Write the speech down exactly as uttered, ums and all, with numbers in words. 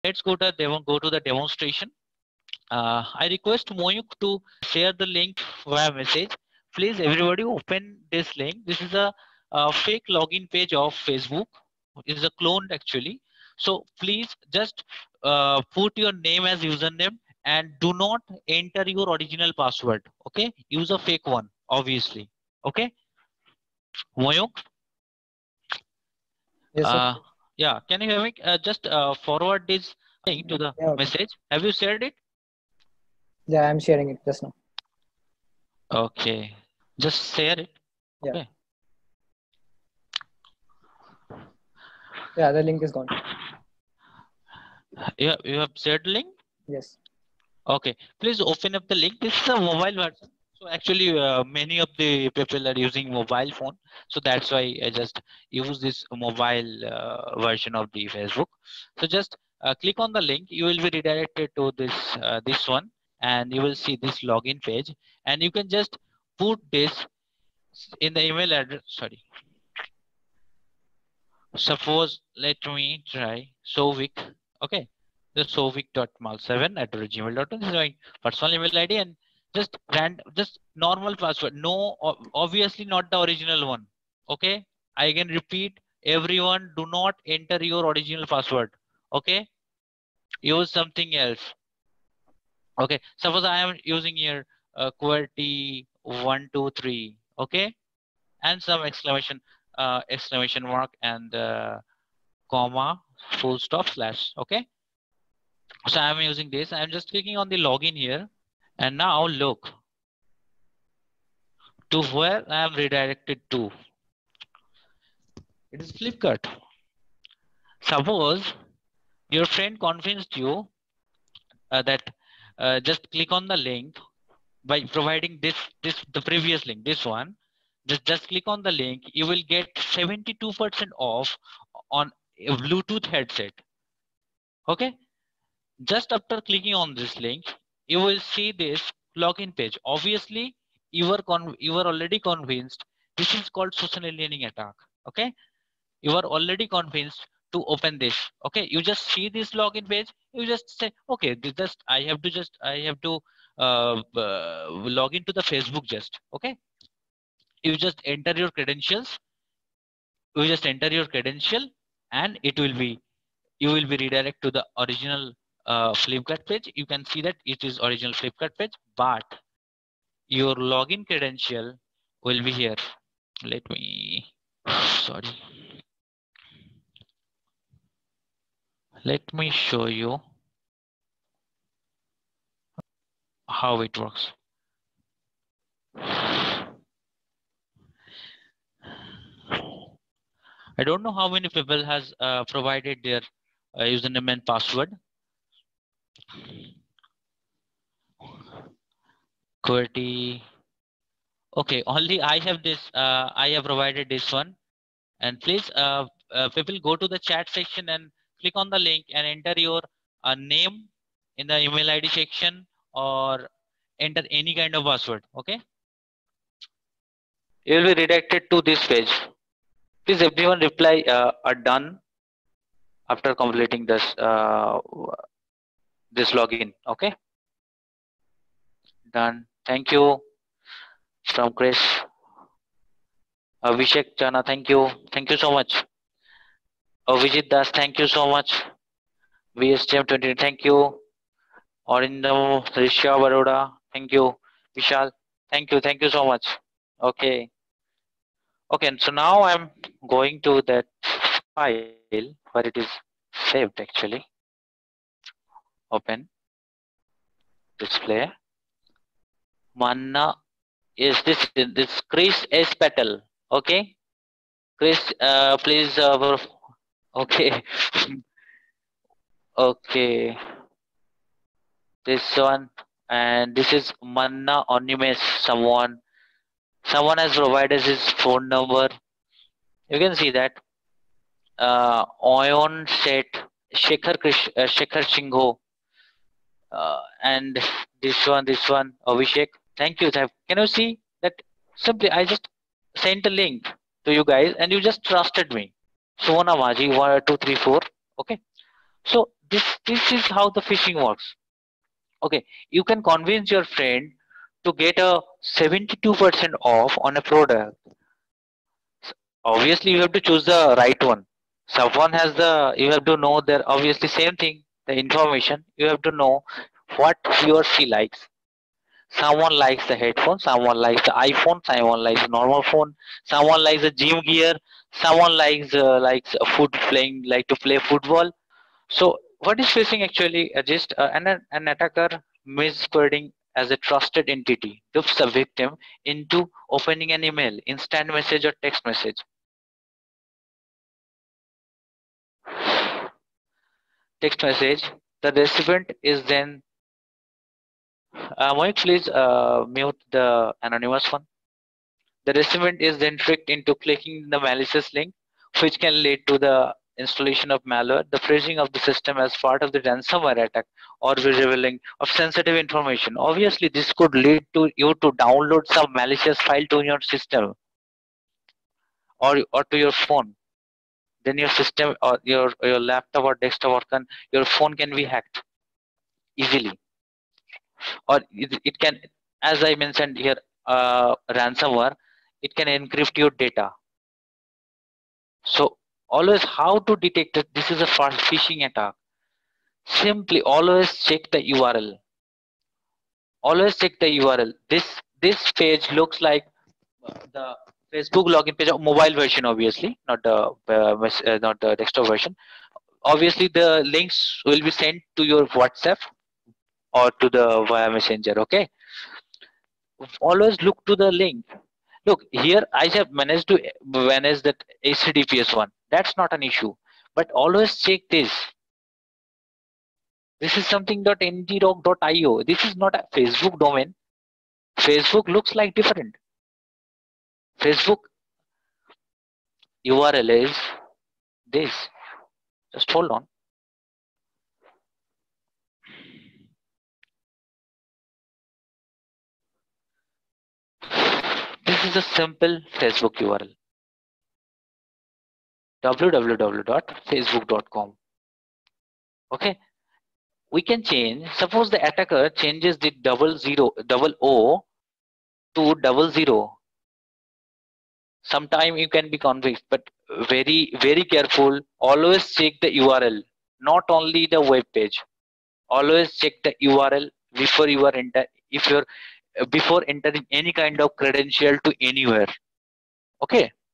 let's go to demo, go to the demonstration. Uh, I request Moyuk to share the link via message. Please, everybody, open this link. This is a, a fake login page of Facebook. It is a clone actually. So please just uh, put your name as username and do not enter your original password. Okay, use a fake one, obviously. Okay, Moyuk. Yes, sir. Uh, yeah, can you hear me? Uh, just uh, forward this link to the Yeah, okay. message. Have you shared it? Yeah, I'm sharing it just now. Okay, just share it. Yeah. Okay. Yeah, the link is gone. You have, you have shared the link? Yes. Okay, please open up the link. This is a mobile version. So actually, uh, many of the people are using mobile phone. So that's why I just use this mobile uh, version of the Facebook. So just uh, click on the link. You will be redirected to this uh, this one, and you will see this login page. And you can just put this in the email address. Sorry. Suppose let me try Sovik. Okay, the sovik dot mal seven at gmail dot com. This is my personal email I D, and just rand just normal password. No, obviously not the original one. Okay, I can repeat. Everyone, do not enter your original password. Okay, use something else. Okay, suppose I am using here uh, QWERTY one two three. Okay, and some exclamation uh, exclamation mark and uh, comma full stop slash. Okay, so I'm using this. I'm just clicking on the login here, and now look to where I am redirected to. It is Flipkart. Suppose your friend convinced you uh, that uh, just click on the link by providing this this the previous link, this one. Just just click on the link. You will get seventy-two percent off on a Bluetooth headset. Okay. Just after clicking on this link, you will see this login page. Obviously, you were con you were already convinced. This is called social engineering attack. Okay, you are already convinced to open this. Okay, you just see this login page. You just say, okay, this just I have to just I have to uh, uh, log into the Facebook. Just okay. You just enter your credentials. You just enter your credential, and it will be you will be redirect to the original uh, Flipkart page. You can see that it is original Flipkart page, but your login credential will be here. Let me, sorry. Let me show you how it works. I don't know how many people has uh, provided their uh, username and password. QWERTY. Okay, only I have this. Uh, I have provided this one. And please, uh, uh, people go to the chat section and click on the link and enter your uh, name in the email I D section or enter any kind of password. Okay. You will be redirected to this page. Please, everyone reply uh, are done after completing this uh, this login. Okay. Done. Thank you from Chris. Abhishek Chana, thank you. Thank you so much. Vijit Das, thank you so much. V S T M twenty, thank you. Orindam Risha Baroda, thank you. Vishal, thank you. Thank you so much. Okay. Okay, so now I'm going to that file where it is saved actually. Open. Display. Manna is this this Chris S. Patel. Okay. Chris, uh, please. Uh, okay. Okay. This one. And this is Manna Onimes. Someone. Someone has provided his phone number. You can see that. Uh, Oyon Set, Shekhar Krish, uh, Shekhar Shingho, uh, and this one, this one, Abhishek. Thank you. Can you see that? Simply, I just sent a link to you guys, and you just trusted me. Sona Maji, one, two, three, four. Okay. So this this is how the phishing works. Okay, you can convince your friend to get a seventy-two percent off on a product. Obviously you have to choose the right one. Someone has the, you have to know their, obviously same thing, the information, you have to know what he or she likes. Someone likes the headphone, someone likes the iPhone, someone likes normal phone, someone likes the gym gear, someone likes uh, likes foot playing, like to play football. So what is phishing actually? Uh, just uh, an, an attacker misquoting as a trusted entity dupes the victim into opening an email, instant message or text message. Text message. The recipient is then, uh, Mohit, please uh, mute the anonymous one. The recipient is then tricked into clicking the malicious link, which can lead to the installation of malware, the freezing of the system as part of the ransomware attack, or the revealing of sensitive information. Obviously, this could lead to you to download some malicious file to your system or, or to your phone. Then your system or your, your laptop or desktop or can, your phone can be hacked easily. Or it, it can, as I mentioned here, uh, ransomware, it can encrypt your data. So always how to detect that this is a phishing attack? Simply always check the U R L. Always check the U R L. This this page looks like the Facebook login page, mobile version, obviously, not the uh, uh, not the desktop version. Obviously, the links will be sent to your WhatsApp or to the via Messenger. Okay. Always look to the link. Look here, I have managed to manage that H T T P S one. That's not an issue. But always check this. This is something .ngdoc dot i o. This is not a Facebook domain. Facebook looks like different. Facebook U R L is this. Just hold on. This is a simple Facebook U R L. w w w dot facebook dot com. Okay. We can change. Suppose the attacker changes the double zero, double O to double zero. Sometime you can be convinced, but very, very careful. Always check the U R L, not only the web page. Always check the U R L before you are enter. If you're before entering any kind of credential to anywhere. Okay.